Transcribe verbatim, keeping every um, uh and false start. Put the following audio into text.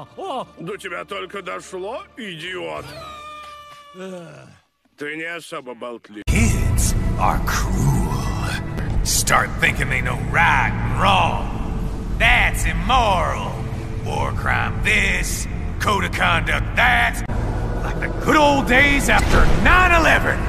До тебя только дошло, идиот. Ты не особо болтлив. Kids are cruel. Start thinking they know right and wrong. That's immoral. War crime this, code of conduct that. Like the good old days after nine eleven.